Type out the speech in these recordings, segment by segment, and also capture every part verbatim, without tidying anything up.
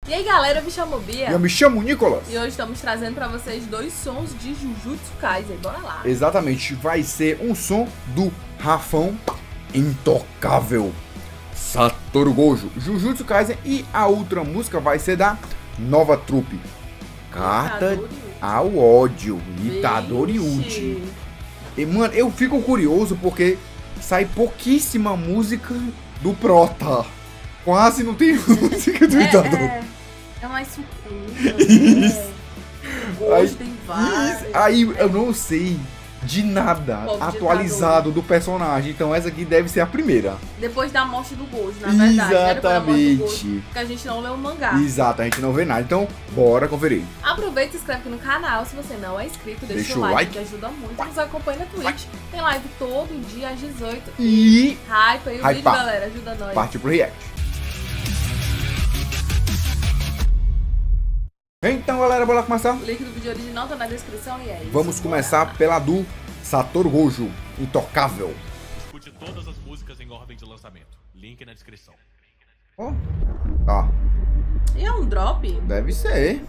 E aí galera, eu me chamo Bia. Eu me chamo Nicolas. E hoje estamos trazendo pra vocês dois sons de Jujutsu Kaisen. Bora lá. Exatamente, vai ser um som do Rafão Intocável, Satoru Gojo, Jujutsu Kaisen. E a outra música vai ser da nova trupe, Carta Itadori. ao Ódio, Itadori Uchi. E mano, eu fico curioso porque sai pouquíssima música do Prota. Quase não tem música do Itadori. É, é, é mais surpresa. Isso. Né? O Aí, Gojo tem várias. isso. Aí eu não sei de nada Povo atualizado do personagem. Então essa aqui deve ser a primeira. Depois da morte do Gojo, na verdade. Era pela morte do Gojo, Exatamente. porque a gente não leu o mangá. Exato, a gente não vê nada. Então, bora conferir. Aproveita e se inscreve aqui no canal se você não é inscrito. Deixa, Deixa o o like, like. que ajuda muito. Nos acompanha na Twitch. Tem live todo dia às dezoito. E Hype aí o Hypa. vídeo, galera. Ajuda nós. parte pro react. Então, galera, bora começar? O link do vídeo original tá na descrição e é isso. Vamos Bora. começar pela do Satoru Gojo, Intocável. Escute todas as músicas em ordem de lançamento. Link na descrição. Ó, tá. E é um drop? Deve ser.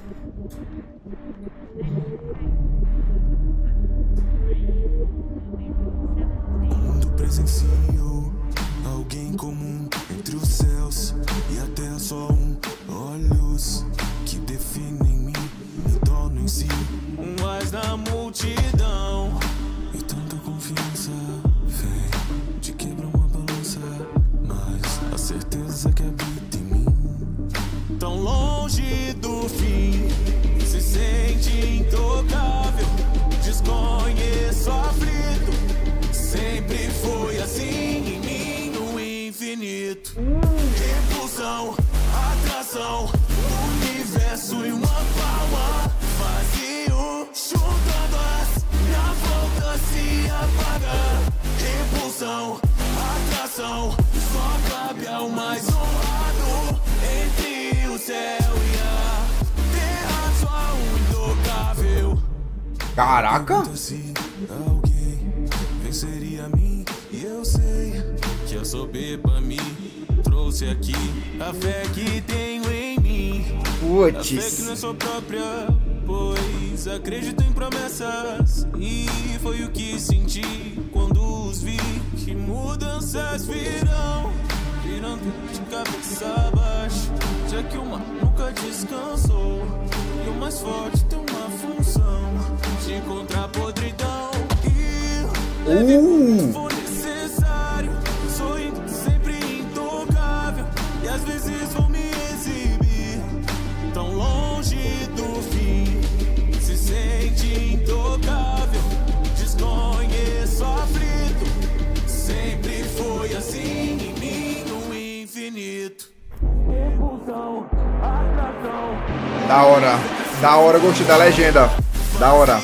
O mundo presenciou alguém comum entre os céus e a terra, só um olhos que definem mim, me torno em si um ás na multidão. E tanta confiança vem de quebrar uma balança, mas a certeza que habita em mim, tão longe do fim, se sente intocável, desconheço aflito, sempre foi assim em mim no infinito. Repulsão, atração, universo e uma palma, vazio, juntando-as, minha volta se apaga. Repulsão, atração, só cabe ao mais honrado entre o céu e a terra, só um intocável. Caraca! Se alguém venceria a mim, e eu sei que a soberba me trouxe aqui, a fé que tenho em mim, a fé que não é Putz. só própria, pois acredito em promessas, e foi o que senti quando os vi, que mudanças virão, virando de cabeça baixa, já que o mar nunca descansou, e o mais forte tem uma função de encontrar podridão, e leve Uh. for necessário, sorrindo sempre intocável, e às vezes vou me exibir, tão longe do fim, se sente intocável, desconheço aflito, sempre foi assim em mim no infinito. Repulsão, atração, Da hora. Da hora, gostei da legenda. Da hora.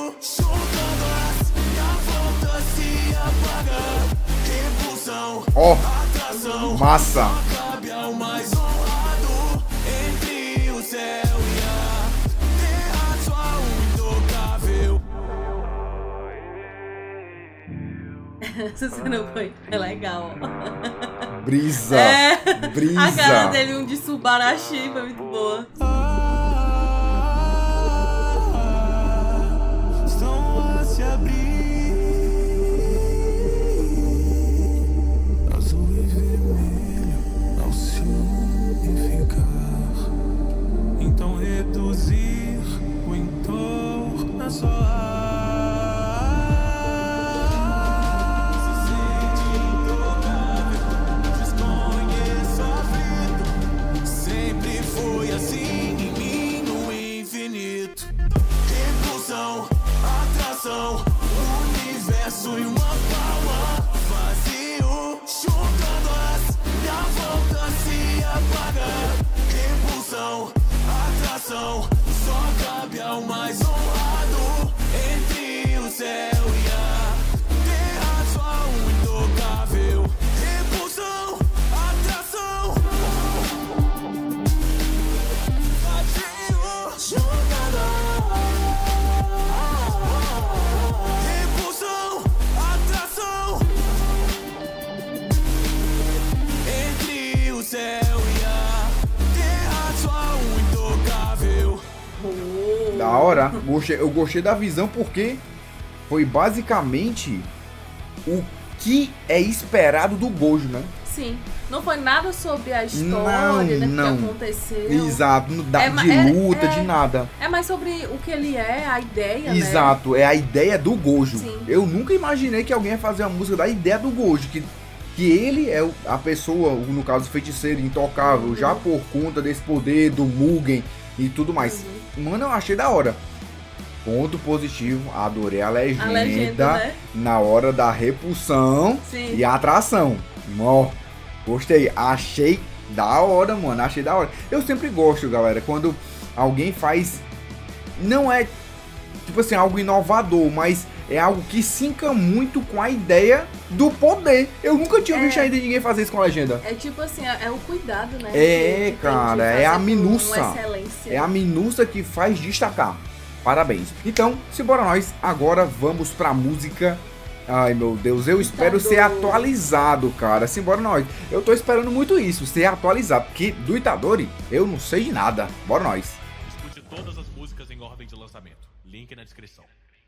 Ó, massa. cabe ao mais honrado entre o céu e a terra, só um intocável. Essa cena foi é legal. Brisa. É. A cara Brisa. dele, um de Subarashi, foi muito boa. Estão a se abrir, azul e vermelho ao se unificar, então reduzir o entorno a só ar. Se sente intocável, desconheço aflito, sempre foi assim Da hora. Gostei, eu gostei da visão porque foi basicamente o que é esperado do Gojo, né? Sim. Não foi nada sobre a história, Não, né, não. que aconteceu. Exato, não dá É ma- de é- luta, é- de nada. É mais sobre o que ele é, a ideia, né? Exato, é a ideia do Gojo. Sim. Eu nunca imaginei que alguém ia fazer uma música da ideia do Gojo, que, que ele é o- a pessoa, no caso feiticeiro, intocável, Uhum. já por conta desse poder do Mugen e tudo mais. Uhum. Mano, eu achei da hora. Ponto positivo, adorei a legenda, A legenda, né? na hora da repulsão Sim. e atração. Ó, gostei, achei da hora, mano, achei da hora. Eu sempre gosto, galera, quando alguém faz, não é tipo assim, algo inovador, mas é algo que sinca muito com a ideia do poder. Eu nunca tinha É. visto ainda ninguém fazer isso com a legenda. É tipo assim, é, é o cuidado, né? É, que- que tem de cara, é fazer a com minúcia. excelência. É a minúcia que faz destacar. Parabéns. Então, simbora nós. Agora vamos pra música. Ai, meu Deus, eu espero Itadori. ser atualizado, cara. Simbora nós. Eu tô esperando muito isso, ser atualizado. Porque do Itadori, eu não sei de nada. Bora nós. Escute todas as músicas em ordem de lançamento. Link na descrição.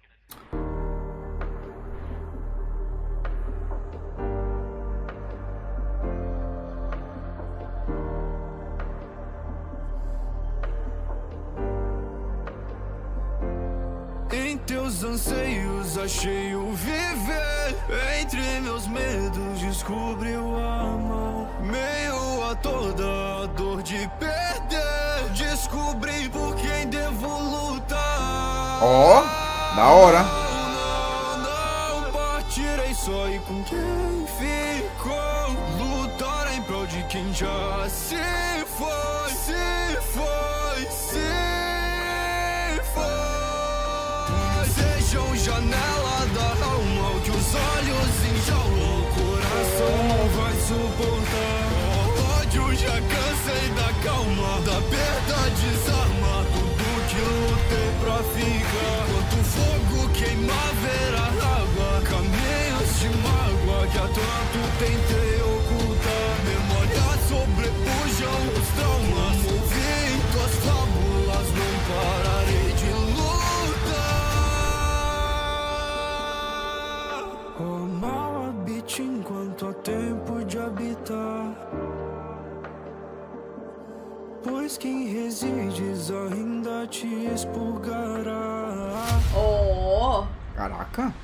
Em teus anseios achei o viver. Entre meus medos descobri o amor. Meio a toda a dor de perder, descobri por quem devo lutar. Ó, da hora. Não, não partirei só e com quem ficou. Lutar em prol de quem já se foi. Se foi, se foi. Sejam janela da alma, o que os olhos enjaulam, o coração não vai suportar. O ódio já cansei da calma, da perda desarma, tudo que lutei pra ficar. Quanto fogo queima verá água, caminhos de mágoa que há tanto tentei ocultar. Memórias sobrepujam os traumas, ouvindo as fábulas, não pararei de lutar. O mal habite enquanto há tempo de habitar, pois quem resides ainda te expurgará. Ó, Caraca.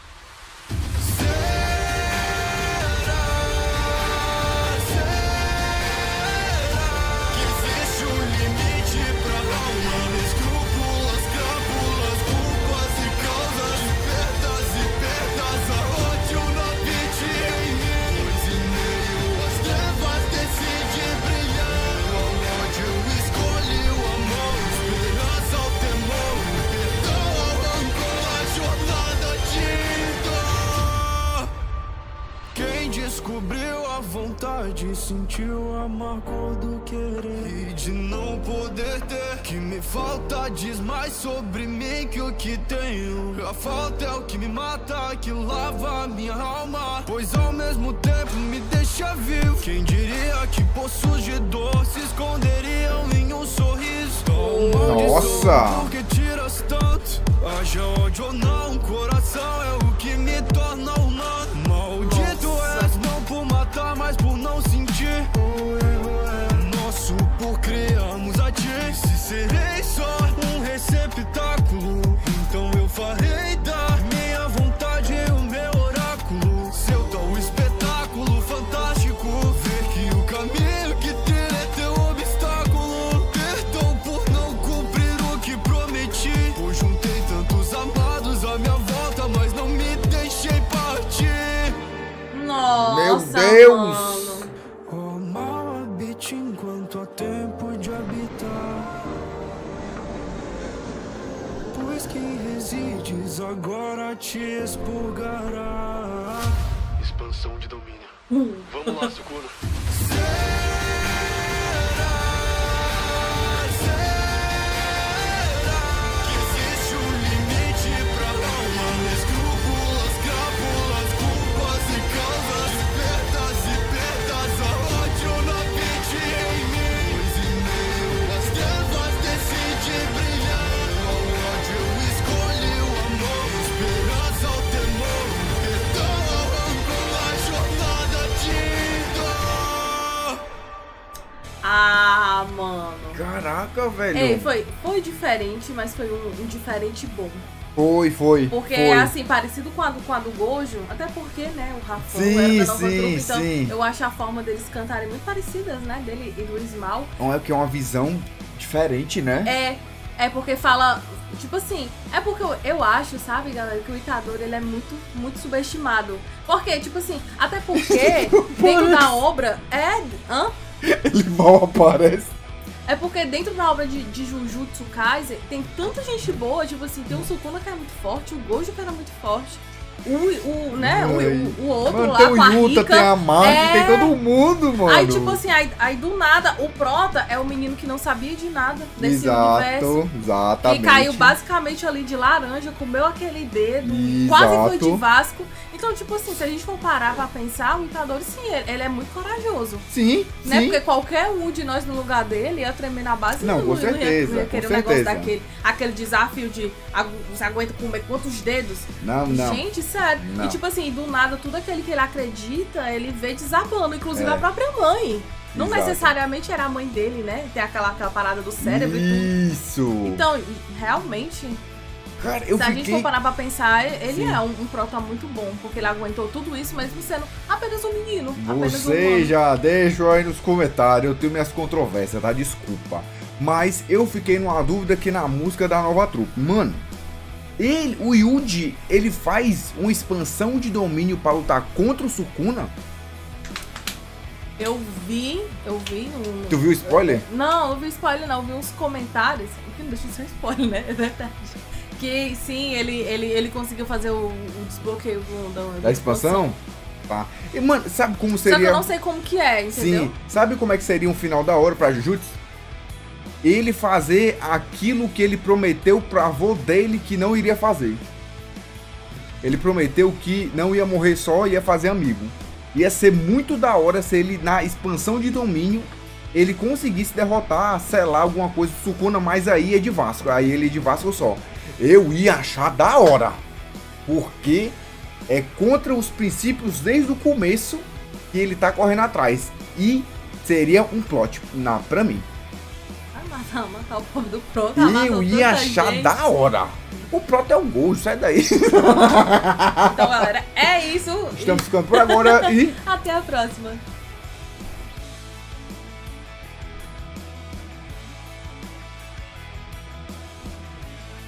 Que existe um limite pra alma, escrúpulos, crápulas, culpas e causas, perdas e perdas, a ódio não habite em mim. Pois em meio às trevas decide brilhar. Ao ódio escolhe o amor, esperança ao temor, perdão ao rancor, a jornada de dor. Quem descobriu a vontade sentiu a amargor do querer e de não poder ter. Que me falta diz mais sobre mim que o que tenho. A falta é o que me mata, que lava a minha alma, pois ao mesmo tempo me deixa vivo. Quem diria que poços de dor se esconderiam em um sorriso? Nossa! Por que tiras tanto? Haja ódio ou não, coração é o que me torna humano. Maldito és, não por matar, mas por não sentir. O erro é nosso por criarmos a ti. Se serei só um receptáculo, então eu farei da minha vontade o meu oráculo. Seu tal espetáculo fantástico, ver que o caminho que trilha é teu obstáculo. Perdão por não cumprir o que prometi, pois juntei tantos amados à minha volta, mas não me deixei partir. nossa, Meu Deus! mano. O mal habite enquanto há tempo de habitar, pois quem resides agora te expurgará. Expansão de domínio. Vamos lá, Sukuna. Que existe um limite pra alma, escrúpulos, crápulas, culpas e causas, perdas e perdas, a ódio não habite em mim. Pois em meio às trevas decide brilhar. Ao Caraca, velho. É, foi, foi diferente, mas foi um, um diferente bom. Foi, foi. Porque foi. é assim, parecido com a, do, com a do Gojo, até porque, né, o Rafão Sim, era da nova sim, trupe, então sim. eu acho a forma deles cantarem muito parecidas, né, dele e do Ismael. Não é que é uma visão diferente, né? É, é porque fala, tipo assim, é porque eu, eu acho, sabe, galera, que o Itadori, ele é muito, muito subestimado. Porque, tipo assim, até porque dentro da obra, é, hã? Ele mal aparece. É porque dentro da obra de, de Jujutsu Kaisen tem tanta gente boa, tipo assim, tem o Sukuna que é muito forte, o Gojo que era muito forte, o, o né, o, o, o outro Mano, lá tem com a o Yuta, Rika, tem a Maki, é... tem todo mundo, mano. Aí tipo assim, aí, aí do nada, o Prota é o menino que não sabia de nada desse Exato, universo. exatamente. Que caiu basicamente ali de laranja, comeu aquele dedo, Exato. quase foi de Vasco. Então, tipo assim, se a gente for parar pra pensar, o Itadori, sim, ele, ele é muito corajoso. Sim, Né? sim. Porque qualquer um de nós no lugar dele ia tremer na base. Não, e com ia- certeza, Não ia com querer um negócio certeza. daquele. Aquele desafio de agu- você aguenta comer quantos dedos? Não, não. Gente, sério. Não. E tipo assim, do nada, tudo aquele que ele acredita, ele vê desabando. Inclusive É. a própria mãe. Não Exato. necessariamente era a mãe dele, né? Tem aquela, aquela parada do cérebro e tudo. Isso. Então, realmente, Cara, eu se a gente fiquei... for parar pra pensar, ele Sim. é um, um prota muito bom, porque ele aguentou tudo isso, mesmo sendo apenas um menino. apenas um Você humano. já deixa aí nos comentários, eu tenho minhas controvérsias, tá? Desculpa. Mas eu fiquei numa dúvida aqui na música da nova trupe. Mano, ele, o Yuji, ele faz uma expansão de domínio pra lutar contra o Sukuna? Eu vi, eu vi um... Tu viu o spoiler? Não, eu vi spoiler não, eu vi uns comentários, que não deixa de ser spoiler, né? É verdade. Que sim, ele, ele, ele conseguiu fazer o, o desbloqueio do, da, Da expansão? Tá. E, mano, sabe como Só que eu seria... não sei como que é, entendeu? Sim, sabe como é que seria um final da hora pra Jujutsu? Ele fazer aquilo que ele prometeu pro avô dele que não iria fazer. Ele prometeu que não ia morrer só, ia fazer amigo. Ia ser muito da hora se ele, na expansão de domínio, ele conseguisse derrotar, selar alguma coisa do Sukuna, mas aí é de Vasco. Aí ele é de Vasco só. Eu ia achar da hora. Porque é contra os princípios desde o começo que ele tá correndo atrás. E seria um plot na, pra mim. Vai matar, matar o povo do Proto. E eu ia achar da hora. O Proto é um Gojo, sai daí. Então, galera, é isso. Estamos ficando por agora e... Até a próxima.